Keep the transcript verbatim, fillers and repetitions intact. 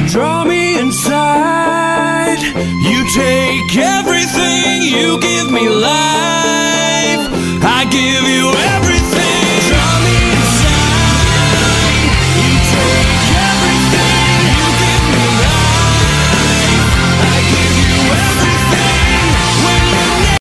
draw me inside. You take everything, you give me life. I give you everything.